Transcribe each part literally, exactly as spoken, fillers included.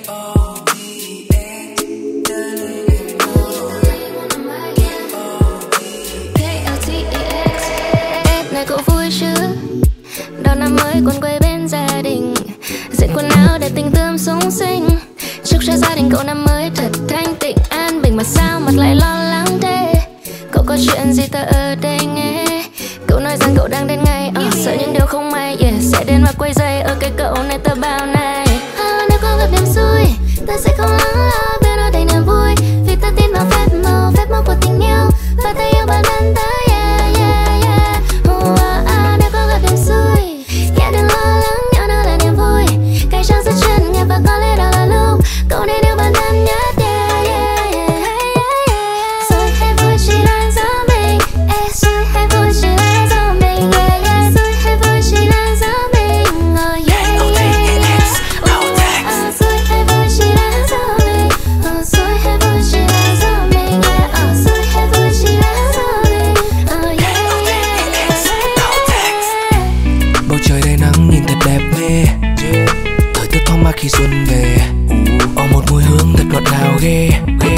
Này cậu vui chứ? Đón năm mới quần quay bên gia đình, diện quần áo để tình thương sung sinh. Chúc cho gia đình cậu năm mới thật thanh tịnh an bình. Mà sao mặt lại lo lắng thế? Cậu có chuyện gì ta ở đây nghe? Cậu nói rằng cậu đang đến ngày uh, sợ những điều không may, yeah, sẽ đến và quay dây ở cái cậu này tờ bao này. À, nếu có gặp đêm xui, ta sẽ không lắng lo, bên nó đầy niềm vui. Vì ta tin vào phép màu, phép màu của tình yêu. Và ta yêu bản thân ta, yeah, yeah, yeah. Oh, à, à, nếu có gặp đêm xui, yeah, đừng lo lắng, nhớ nó là niềm vui. Cái trang rất chuyên nghiệp và có lẽ đó là lúc cậu nên yêu bản thân nhất, yeah, yeah, yeah, yeah, yeah. Rồi hay vui chỉ là do mình, eh, rồi hay vui chỉ là do mình, yeah, yeah. Rồi hay vui chỉ là do mình, oh, yeah, yeah, yeah. Oh, à, rồi hay vui chỉ là do mình, oh, rồi hay vui chỉ là do mình, yeah, oh, rồi hay vui chỉ là do mình, oh, yeah, yeah, yeah. Bầu trời đầy nắng nhìn thật đẹp mê, thời tiết thoáng mát khi xuân về. Ở một mùi hương thật ngọt ngào ghê, ghê.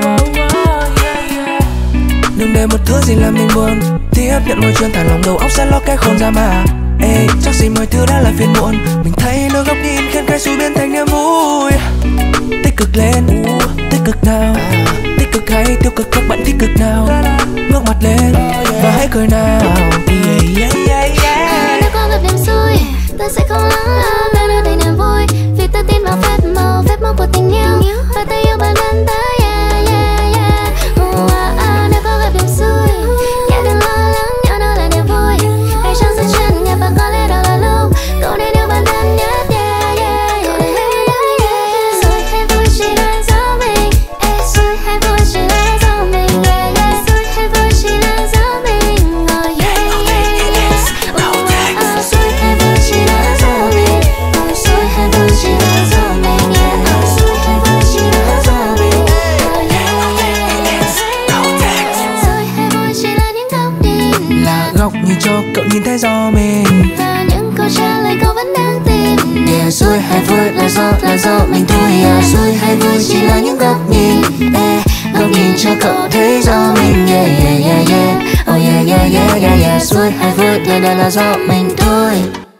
Đừng để một thứ gì làm mình buồn, tiếp nhận môi trường thả lòng đầu óc sẽ lo cái khôn ra mà. Ê, chắc gì mọi thứ đã là phiền muộn. Mình thấy nước góc nhìn khiến cái suy biến thành niềm vui. Tích cực lên, tích cực nào, tích cực hay tiêu cực các bạn tích cực nào. Ngước mặt lên và hãy cười nào, yeah, yeah, yeah, yeah. À, nếu có gặp đêm xui, ta sẽ không lắng lo, bên nó đầy niềm vui. Vì ta tin vào phép màu, phép màu của tình yêu. Và ta yêu bản thân ta, yeah, yeah, yeah. Oh, à, à, nếu có gặp đêm xui, yeah, đừng lo lắng, nhớ nó là niềm vui. Hãy chọn sự chuyên nghiệp và có lẽ đó là lúc cậu nên yêu bản thân nhất, yeah, yeah, yeah, yeah, yeah. Rồi hay vui chỉ là do mình, eh, rồi hay vui chỉ là do mình, yeah, yeah. Rồi hay vui chỉ là do mình, oh, yeah, yeah, yeah. Oh, à, rồi hay vui chỉ là do mình, oh, rồi hay vui chỉ là do mình, yeah, oh, rồi hay vui chỉ là do mình, oh, yeah, yeah, yeah. Rồi hay vui chỉ là những góc nhìn, là góc nhìn cho cậu nhìn thấy do mình, và những câu trả lời cậu vẫn đang tìm, yeah. Rồi hay vui là do, là do mình thôi, yeah. Rồi hay vui chỉ là những góc nhìn, eh, góc nhìn cho cậu thấy do mình, yeah, yeah, yeah, yeah. Oh, yeah, yeah, yeah, yeah, yeah. Rồi hay vui là, là, là do mình thôi.